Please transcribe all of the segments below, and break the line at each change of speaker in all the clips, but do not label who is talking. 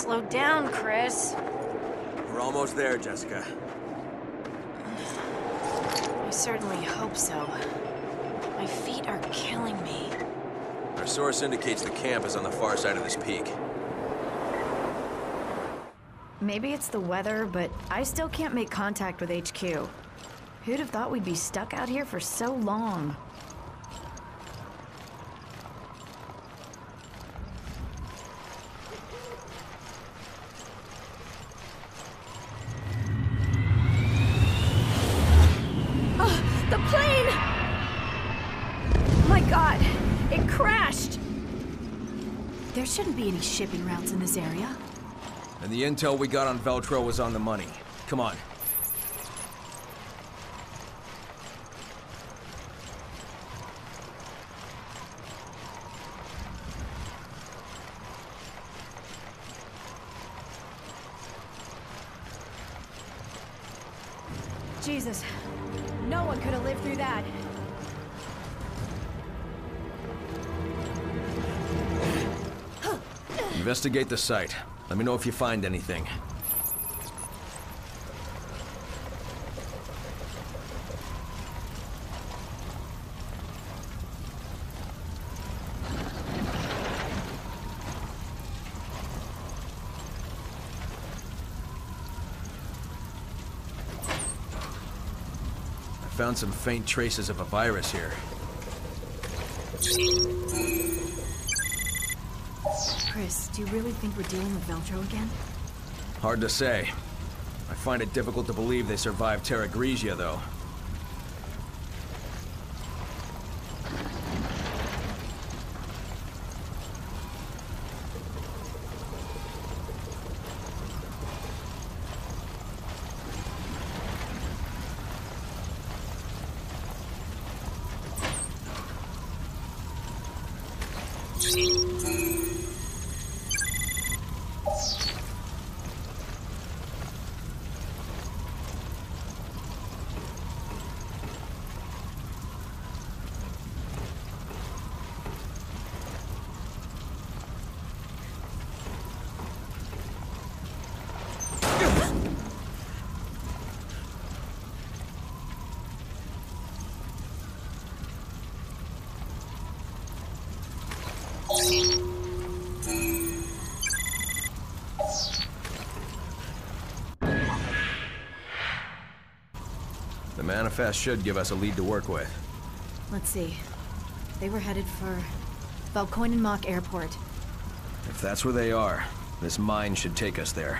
Slow down, Chris.
We're almost there, Jessica.
I certainly hope so. My feet are killing me.
Our source indicates the camp is on the far side of this peak.
Maybe it's the weather, but I still can't make contact with HQ. Who'd have thought we'd be stuck out here for so long?
The plane! Oh my god, it crashed! There shouldn't be any shipping routes in this area.
And the intel we got on Veltro was on the money. Come on.
Jesus, no one could have lived through that.
Investigate the site. Let me know if you find anything. I found some faint traces of a virus here.
Chris, do you really think we're dealing with Veltro again?
Hard to say. I find it difficult to believe they survived Terra Grigia, though. The manifest should give us a lead to work with.
Let's see. They were headed for Valkoinen Airport.
If that's where they are, this mine should take us there.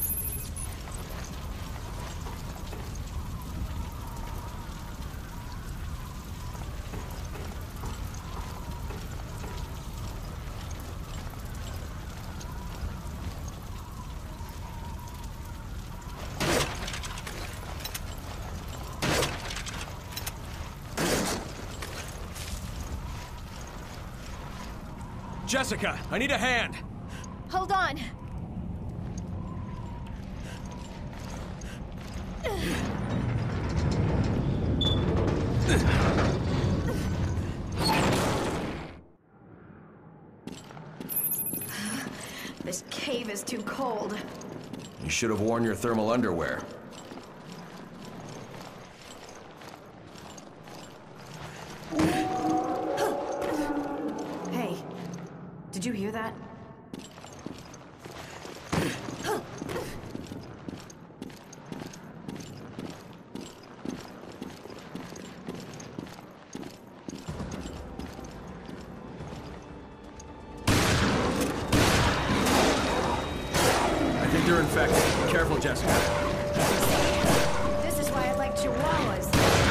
Jessica, I need a hand!
Hold on! This cave is too cold.
You should have worn your thermal underwear.
Hey, did you hear that?
I think they're infected. Be careful, Jessica.
This is why I like chihuahuas.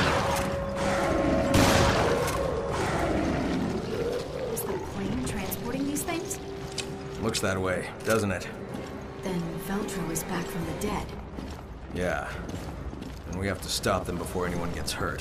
Is the plane transporting these things?
Looks that way, doesn't it?
Then Veltro is back from the dead.
Yeah. And we have to stop them before anyone gets hurt.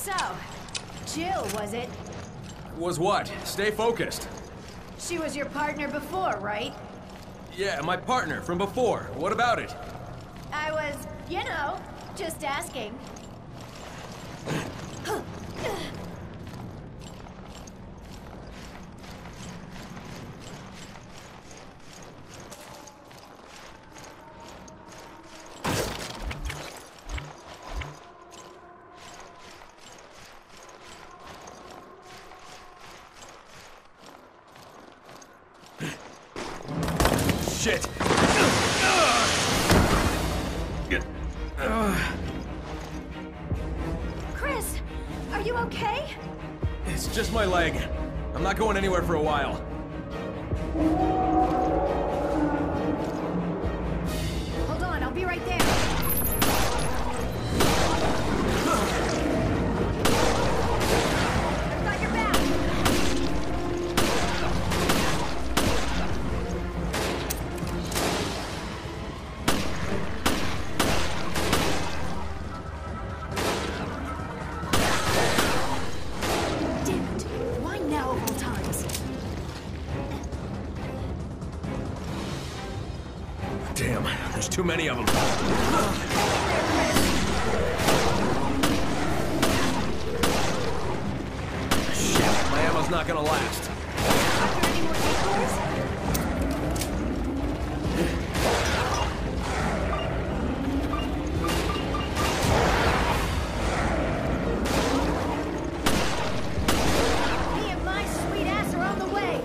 So, Jill, was it?
Was what? Stay focused.
She was your partner before, right?
Yeah, my partner from before. What about it?
I was, you know, just asking.
Shit!
Chris, are you okay?
It's just my leg. I'm not going anywhere for a while.
Hold on, I'll be right there. I've got your back.
Damn it. Why now of all times?
Damn, there's too many of them. Shit, my ammo's not gonna last.
Are there any more vehicles?
Me and my sweet ass are on the way.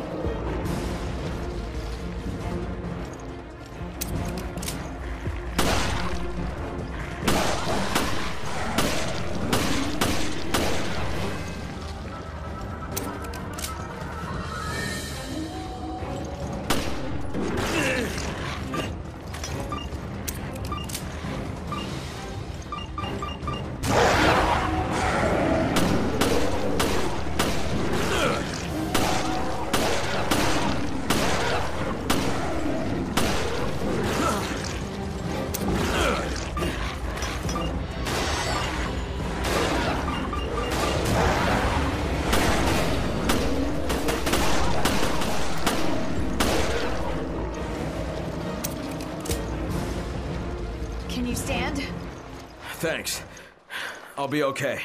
Can you stand?
Thanks. I'll be okay.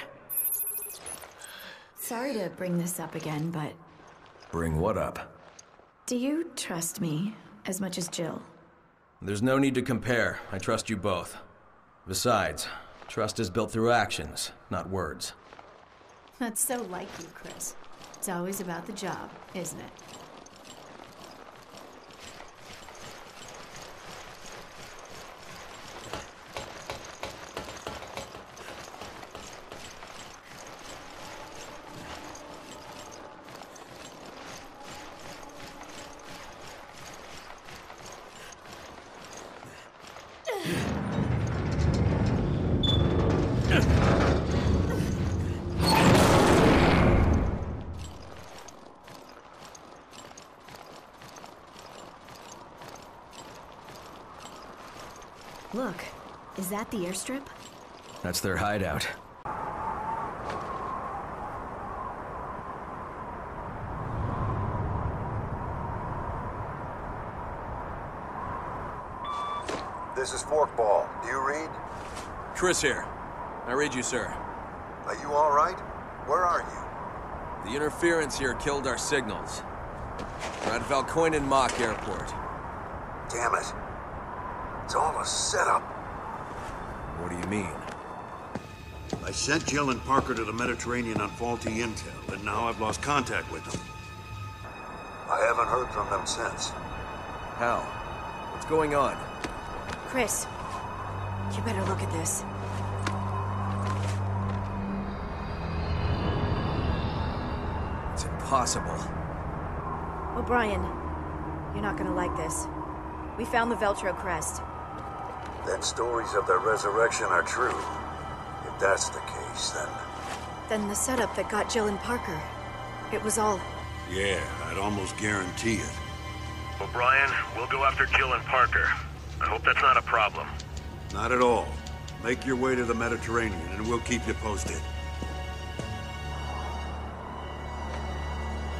Sorry to bring this up again, but
Bring what up?
do you trust me as much as Jill?
There's no need to compare. I trust you both. Besides, trust is built through actions, not words.
That's so like you, Chris. It's always about the job, isn't it? Look, is that the airstrip?
That's their hideout.
This is Forkball. Do you read?
Chris here. I read you, sir.
Are you all right? Where are you?
The interference here killed our signals. We're at Valkoinen Mock Airport.
Damn it. It's all a setup.
What do you mean?
I sent Jill and Parker to the Mediterranean on faulty intel, and now I've lost contact with them. I haven't heard from them since.
How? What's going on?
Chris, you better look at this.
It's impossible.
O'Brien, you're not gonna like this. We found the Veltro crest.
Then stories of their resurrection are true. If that's the case, then...
Then the setup that got Jill and Parker. It was all...
Yeah, I'd almost guarantee it.
O'Brien, we'll go after Jill and Parker. I hope that's not a problem.
Not at all. Make your way to the Mediterranean, and we'll keep you posted.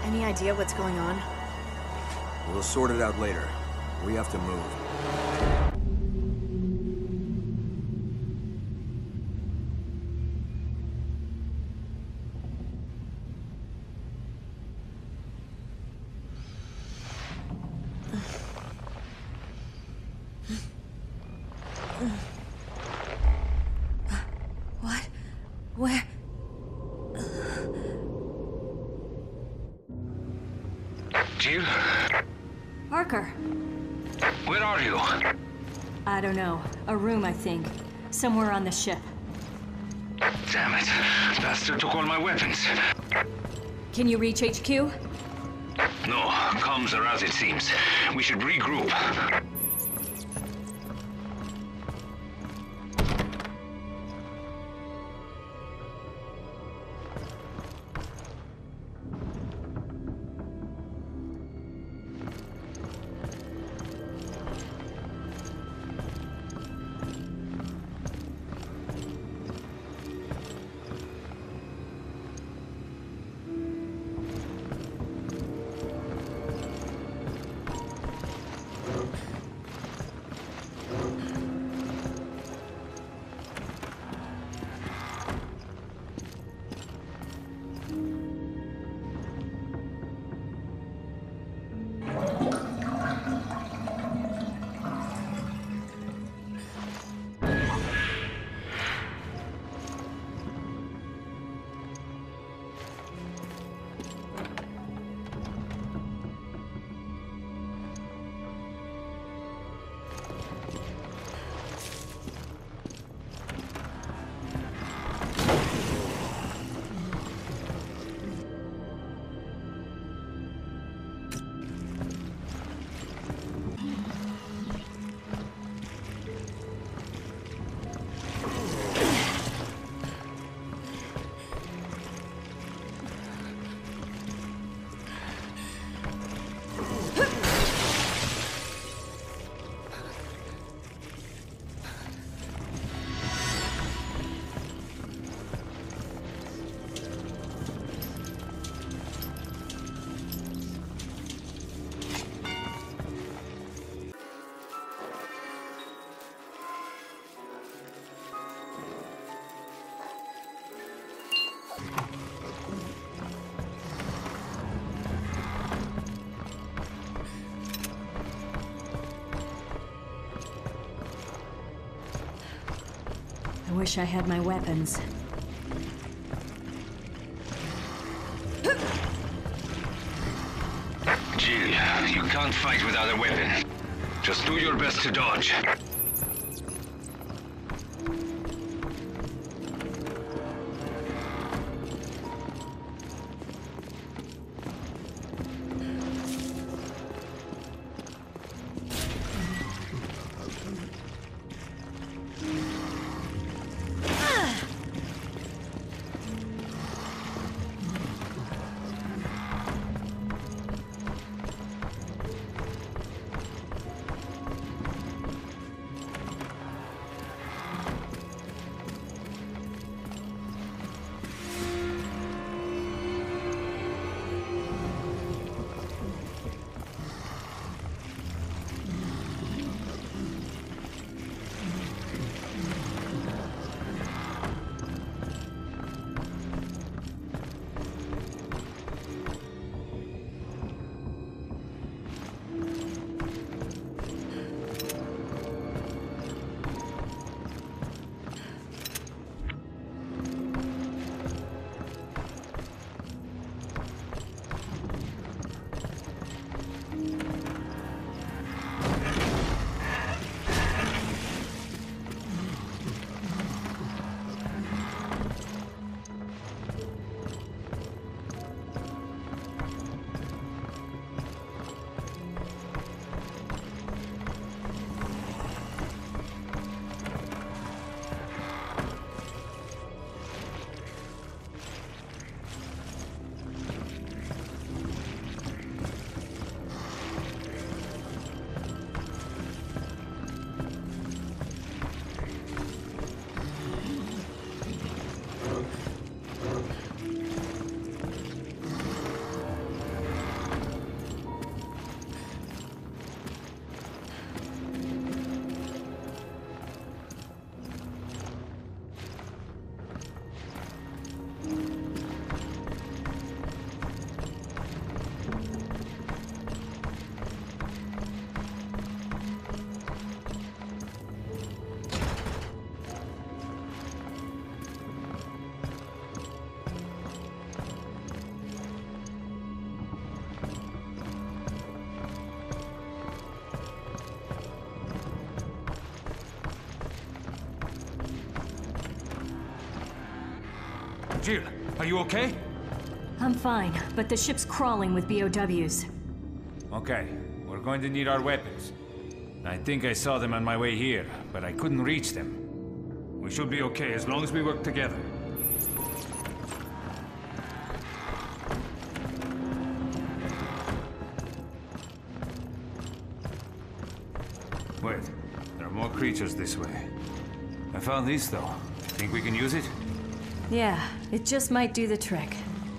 Any idea what's going on?
We'll sort it out later. We have to move.
What? Where?
Jill?
Parker.
Where are you?
I don't know. A room, I think. Somewhere on the ship.
Damn it. Bastard took all my weapons.
Can you reach HQ?
No, comms are as it seems. We should regroup.
I wish I had my weapons.
Jill, you can't fight without a weapon. Just do your best to dodge.
Jill, are you okay?
I'm fine, but the ship's crawling with BOWs.
Okay, we're going to need our weapons. I think I saw them on my way here, but I couldn't reach them. We should be okay as long as we work together. Wait, there are more creatures this way. I found this though. Think we can use it?
Yeah, it just might do the trick.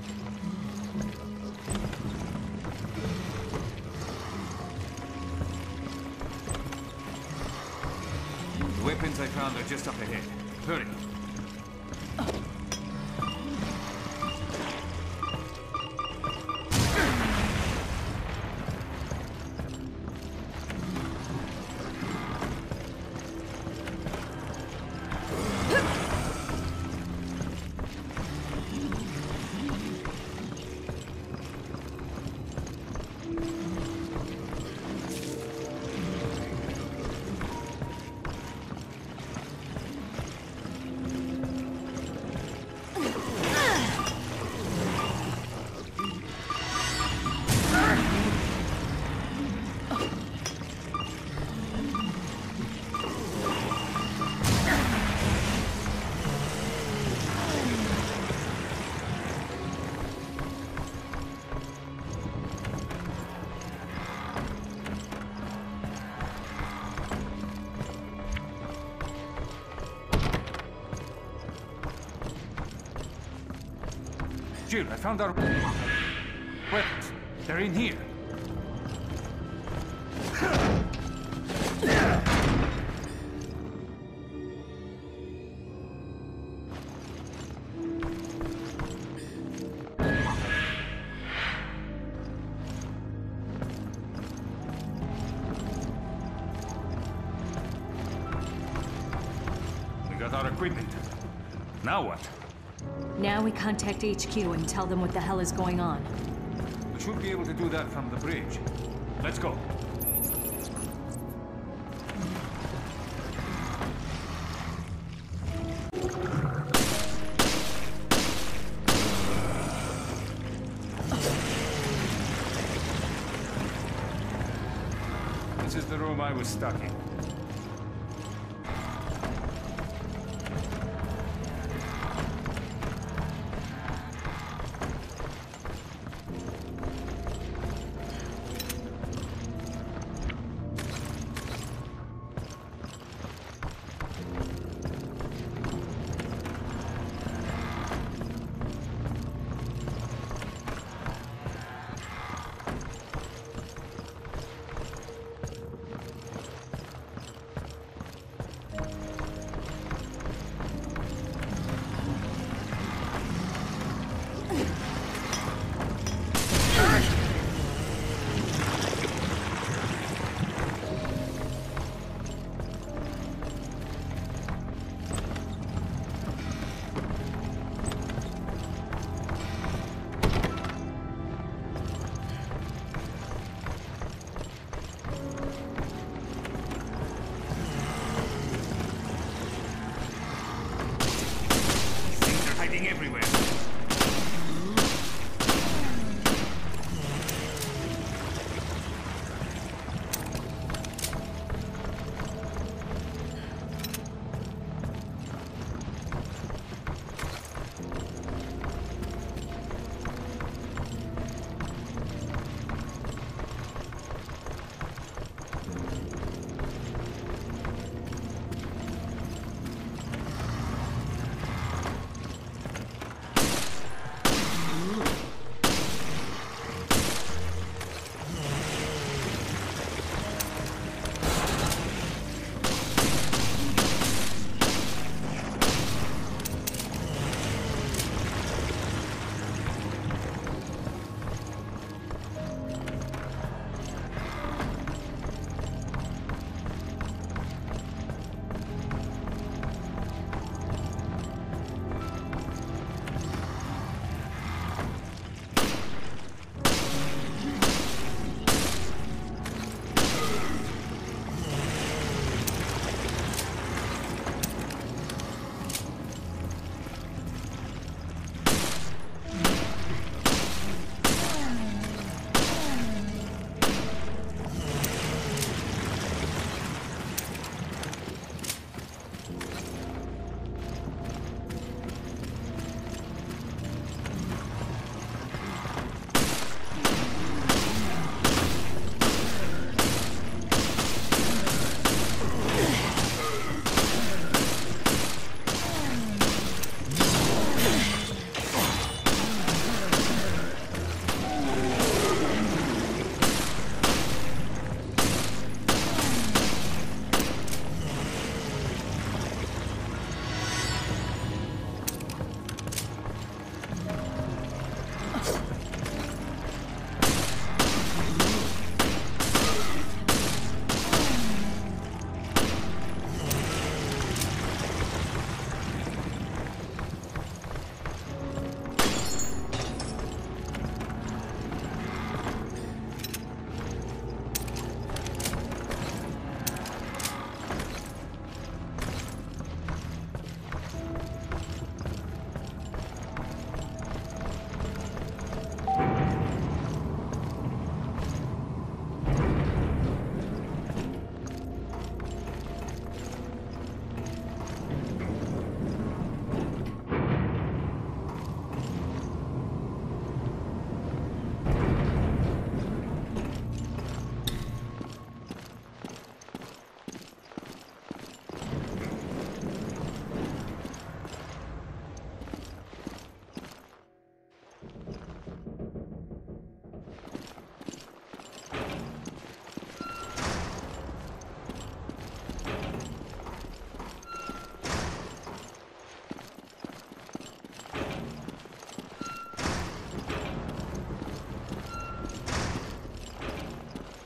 The weapons I found are just up ahead. Hurry. Jill, I found our weapons. They're in here. We got our equipment. Now what?
Now we contact HQ and tell them what the hell is going on.
We should be able to do that from the bridge. Let's go. This is the room I was stuck in.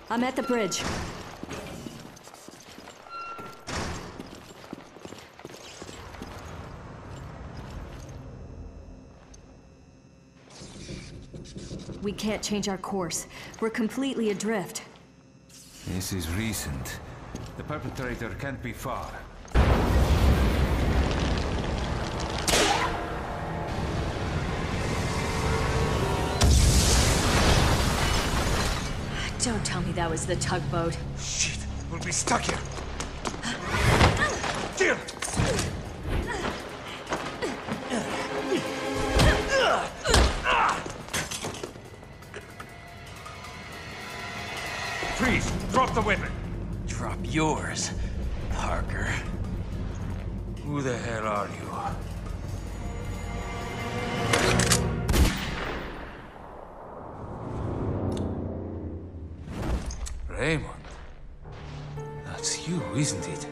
I'm at the bridge. We can't change our course. We're completely adrift.
This is recent. The perpetrator can't be far.
Don't tell me that was the tugboat.
Shit! We'll be stuck here! Here! Freeze! Drop the weapon!
Drop yours, Parker.
Who the hell are you? Raymond. That's you, isn't it?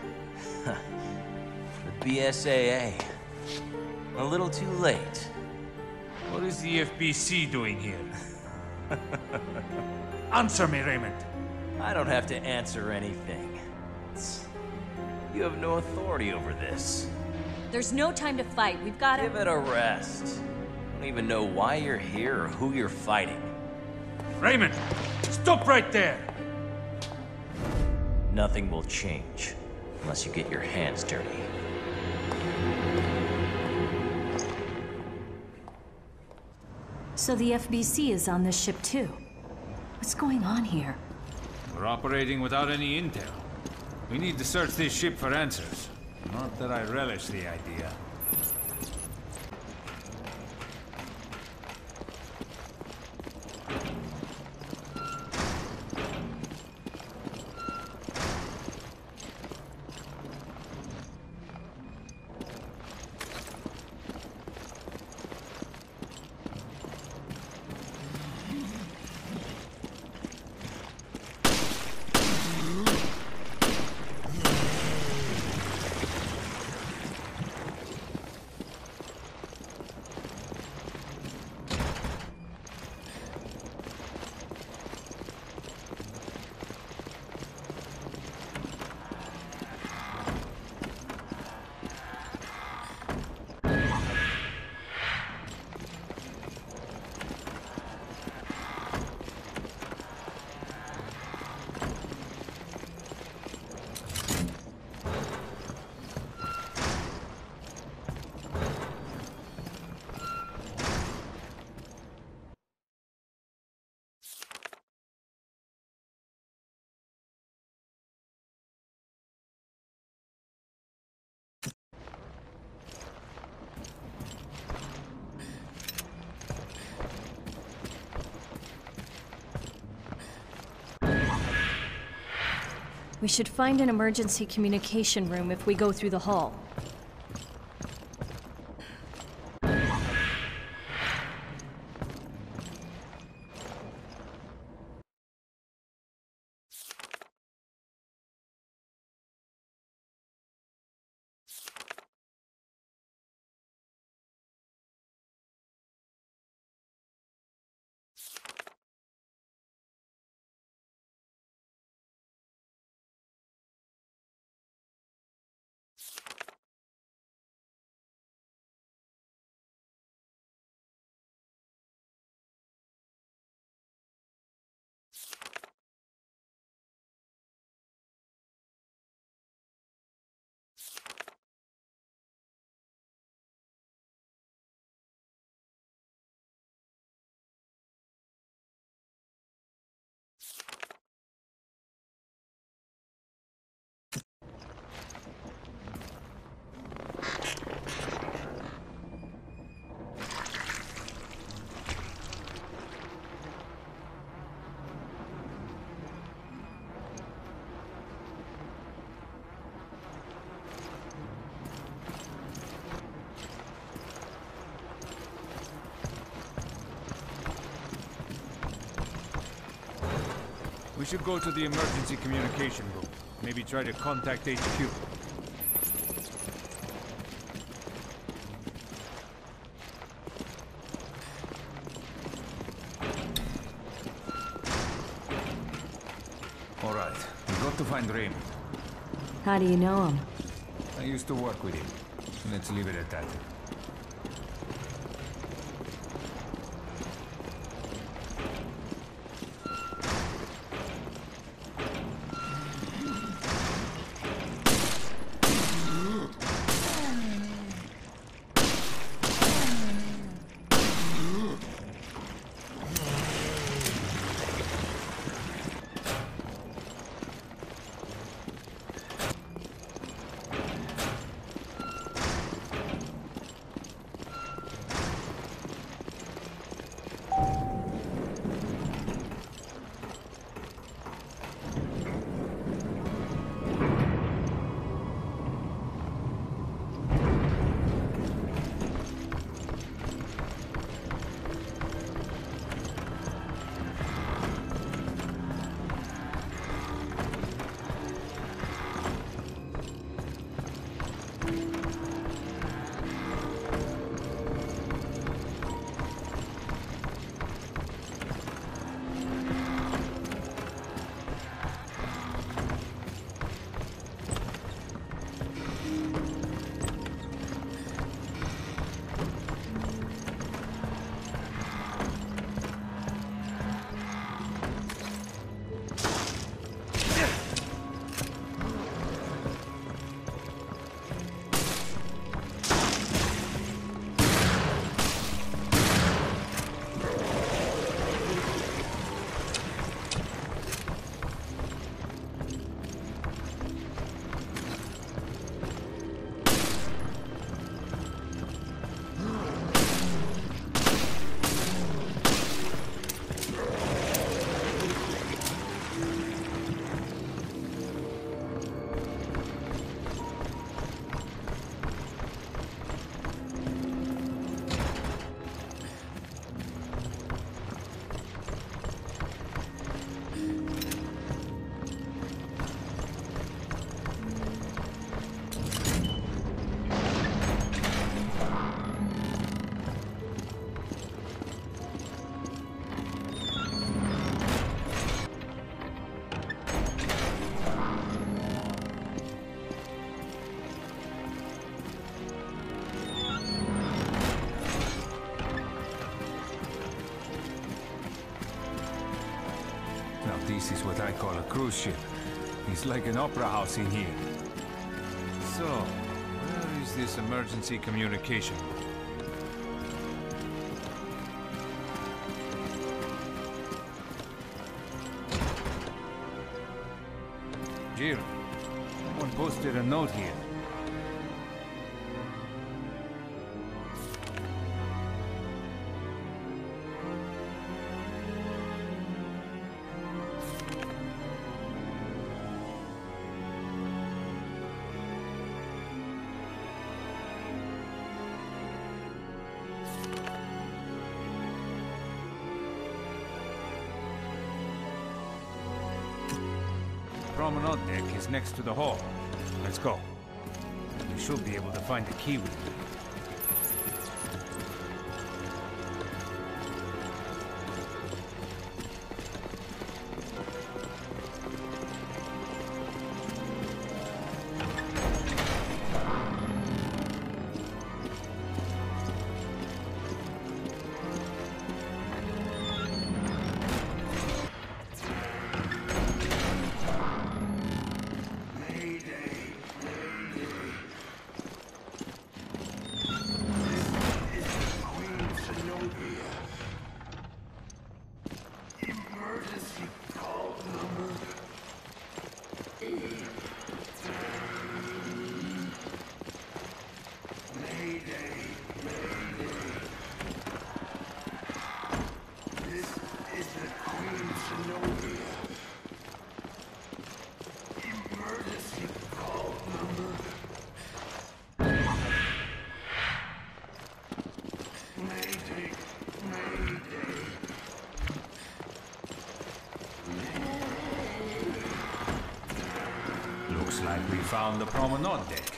The BSAA. A little too late.
What is the FBC doing here? Answer me, Raymond.
I don't have to answer anything. You have no authority over this.
There's no time to fight. We've got to...
Give it a rest. I don't even know why you're here or who you're fighting.
Raymond! Stop right there!
Nothing will change unless you get your hands dirty.
So the FBC is on this ship too. What's going on here?
We're operating without any intel. We need to search this ship for answers. Not that I relish the idea.
We should find an emergency communication room if we go through the hall.
We should go to the emergency communication room. Maybe try to contact HQ. to find Raymond.
How do you know him?
I used to work with him. Let's leave it at that. This is what I call a cruise ship. It's like an opera house in here. So, where is this emergency communication? Jill, someone posted a note here. Promenade deck is next to the hall. Let's go. We should be able to find the key with it. Looks like we found the promenade deck.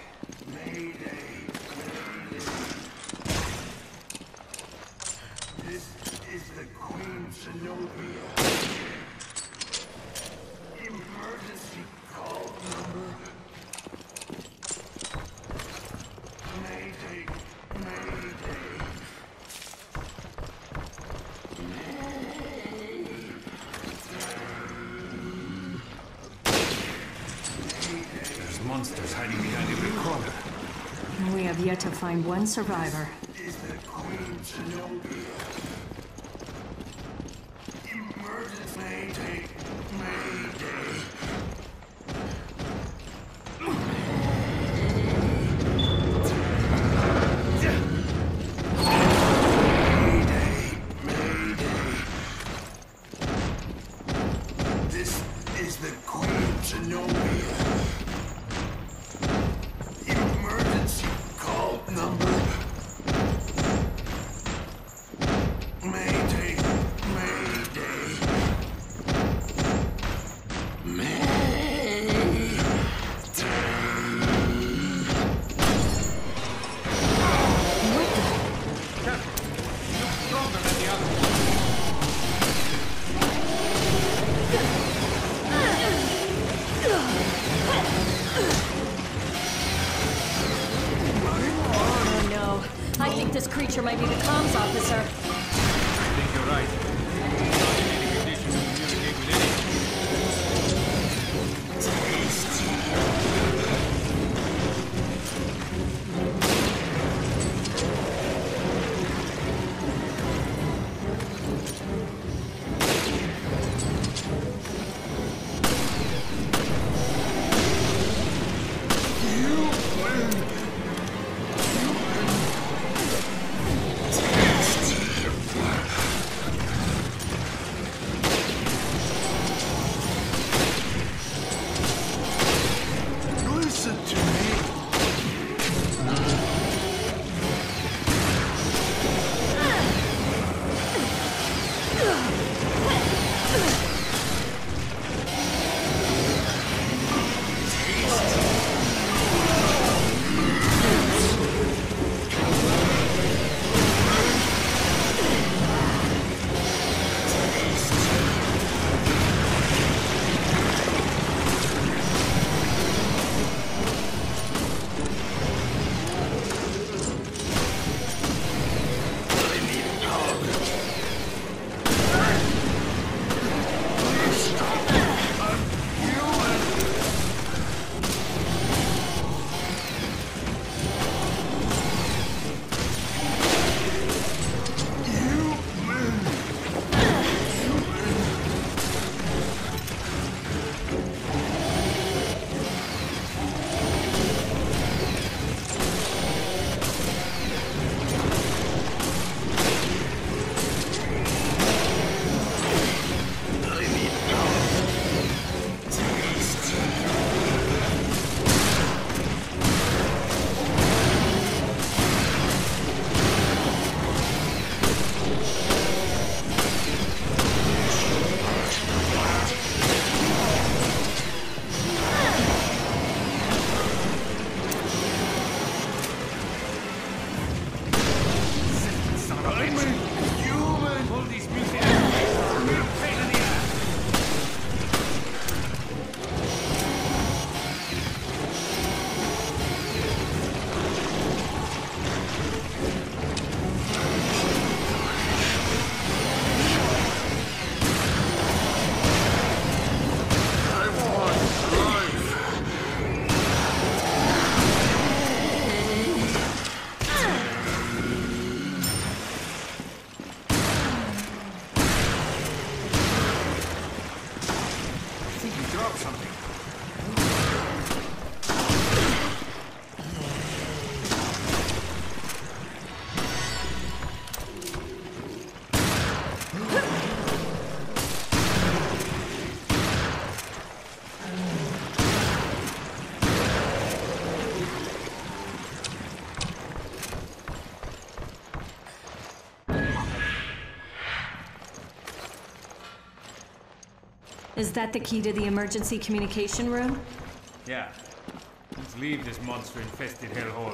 This is the Queen Zenobia. Emergency
monsters hiding behind every corner.
And we have yet to find one survivor.
Is the Queen Zenobia. Emergency Mayday. Mayday. This is the Queen Zenobia. Emergency call number. Mayday. Mayday.
Oh no. I think this creature might be the comms officer.
I think you're right. He's not in any condition to communicate with anyone.
Listen to me.
All these mutineers are a real pain in the ass. I think you dropped something.
Is that the key to the emergency communication room?
Yeah. Let's leave this monster-infested hellhole.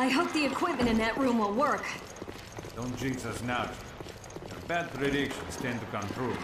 I hope the equipment in that room will work.
Don't jinx us now. Your bad predictions tend to come true.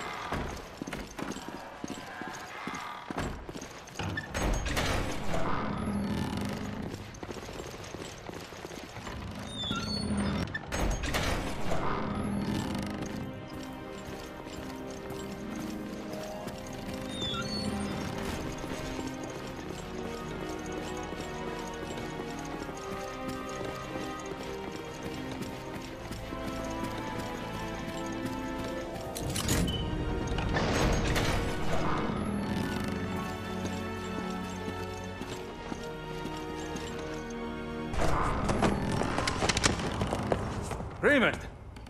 Raymond!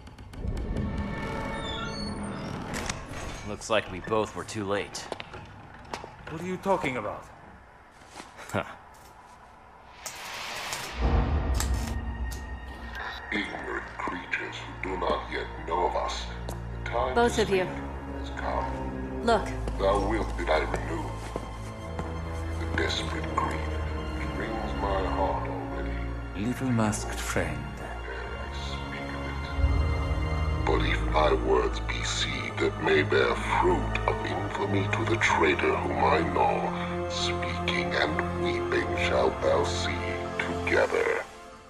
Looks like we both were too late.
What are you talking about?
Huh.
Ignorant creatures who do not yet know of us. The time
Both
to
of you.
sleep has come.
Look,
Thou wilt that I renew the desperate grief which wrings my heart already.
Little masked friend.
Ere I speak of it. But if my words be seed that may bear fruit of infamy to the traitor whom I know, speaking and weeping shalt thou see together.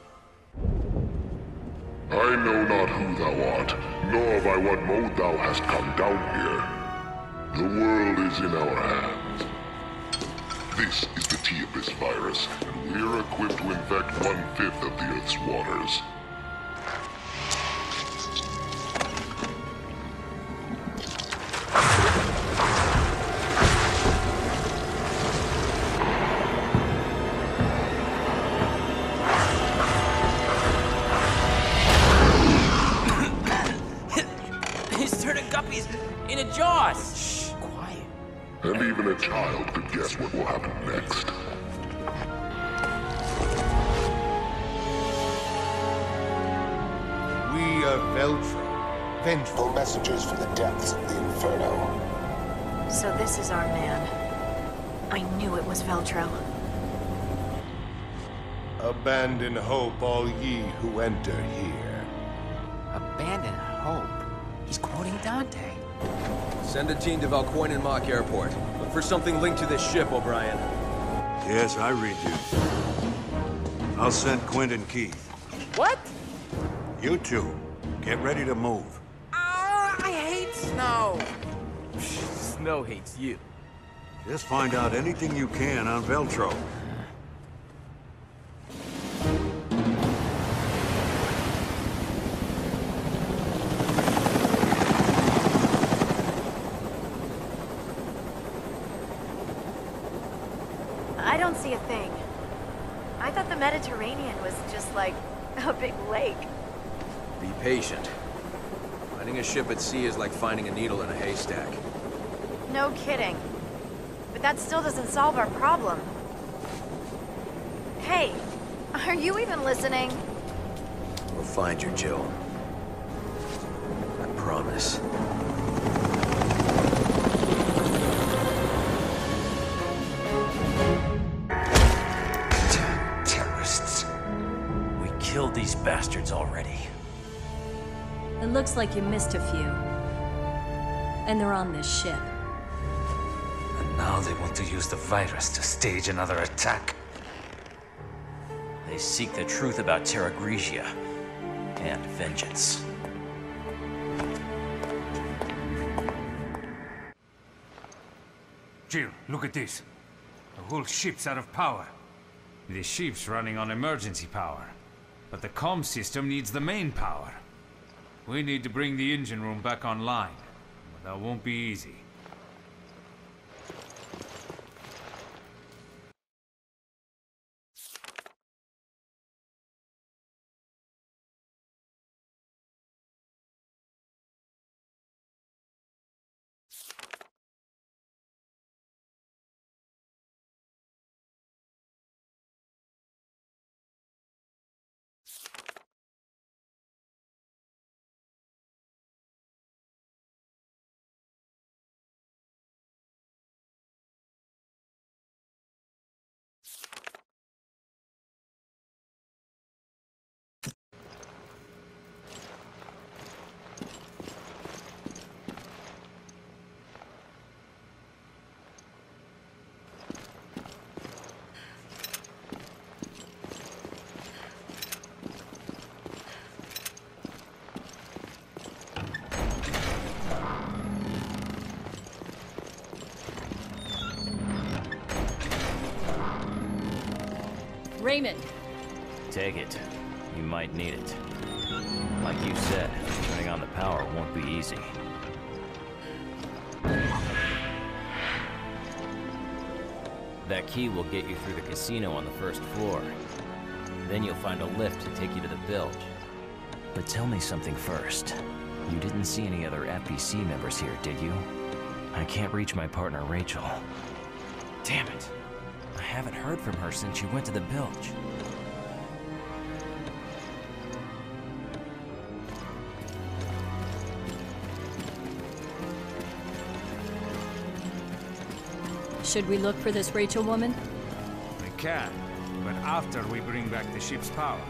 I know not who thou art, nor by what mode thou hast come down here. The world is in our hands. This is the T-Abyss virus, and we're equipped to infect 1/5 of the Earth's waters.
He's turning guppies into jaws! Shh, quiet.
And even a child could guess what will happen next.
We are Veltro, vengeful messengers from the depths of the Inferno.
So this is our man. I knew it was Veltro.
Abandon hope, all ye who enter here.
Abandon hope? He's quoting Dante.
Send a team to Valcoin Mock Airport. Look for something linked to this ship, O'Brien.
Yes, I read you. I'll send Quint and Keith.
What?
You two, get ready to move.
I hate snow. Snow hates you.
Just find out anything you can on Veltro.
I don't see a thing. I thought the Mediterranean was just like a big lake.
Be patient. Finding a ship at sea is like finding a needle in a haystack.
No kidding. But that still doesn't solve our problem. Hey, are you even listening?
We'll find you, Jill. I promise.
Terrorists. We killed these bastards already.
it looks like you missed a few. And they're on this ship.
And now they want to use the virus to stage another attack.
They seek the truth about Terra Grigia and vengeance.
Jill, look at this. The whole ship's out of power. The ship's running on emergency power. But the comm system needs the main power. We need to bring the engine room back online. But that won't be easy.
Raymond.
Take it. You might need it. Like you said, turning on the power won't be easy. That key will get you through the casino on the first floor. Then you'll find a lift to take you to the bilge. But tell me something first. You didn't see any other FBC members here, did you? I can't reach my partner, Rachel. Damn it! I haven't heard from her since she went to the bilge.
Should we look for this Rachel woman?
We can, but after we bring back the ship's power.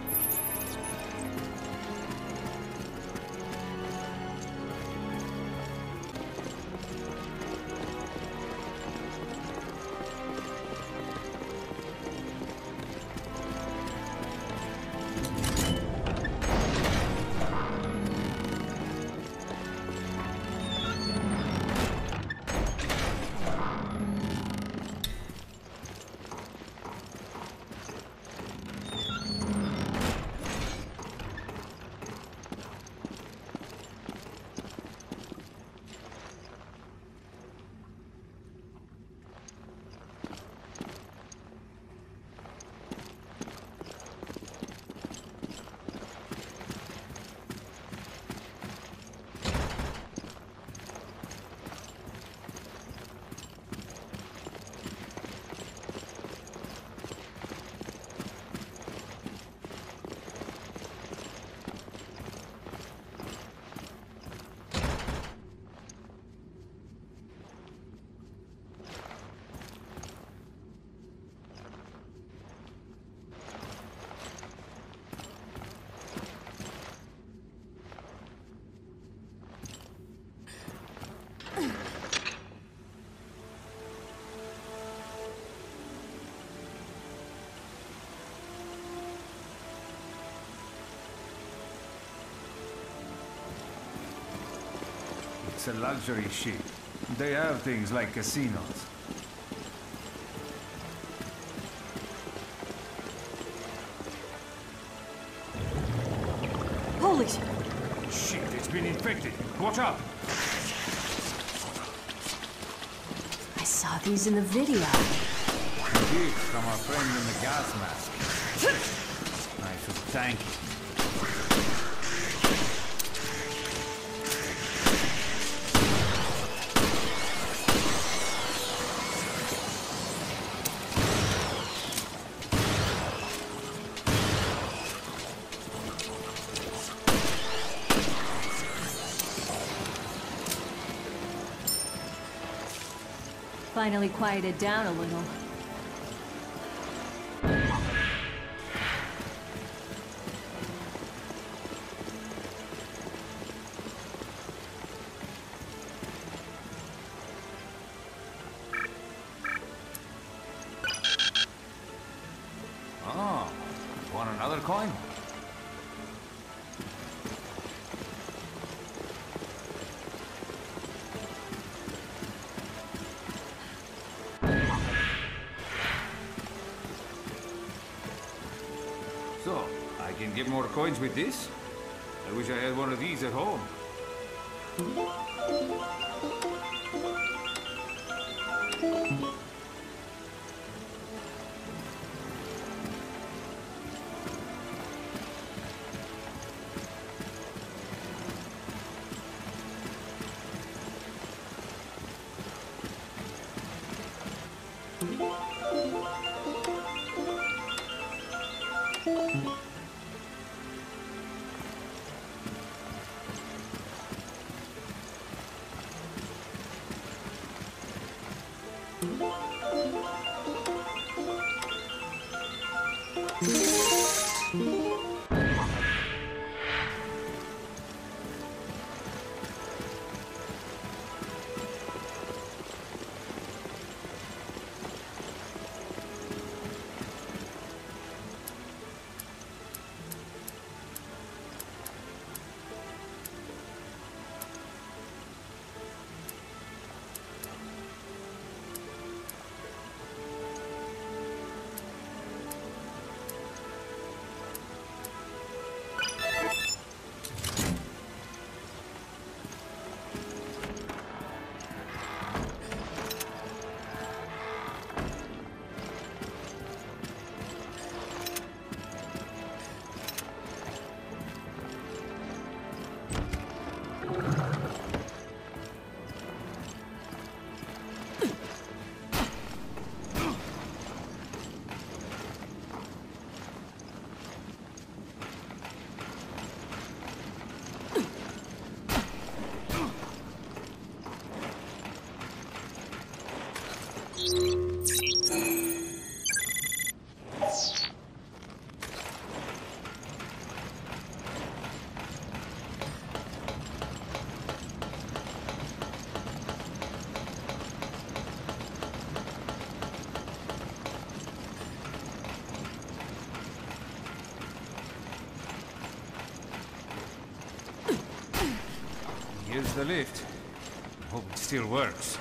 It's a luxury ship. They have things like casinos.
Holy
shit, it's been infected. Watch out!
I saw these in the video.
Indeed, from our friend in the gas mask. I should thank you.
Finally quieted down a little.
Oh, want another coin? So, I can get more coins with this? I wish I had one of these at home. Here's the lift. Hope it still works.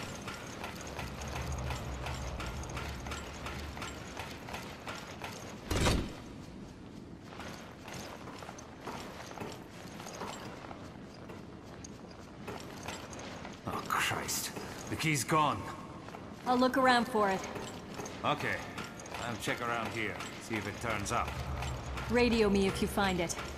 Oh, Christ. The key's gone.
I'll look around for it.
Okay. I'll check around here, see if it turns up.
Radio me if you find it.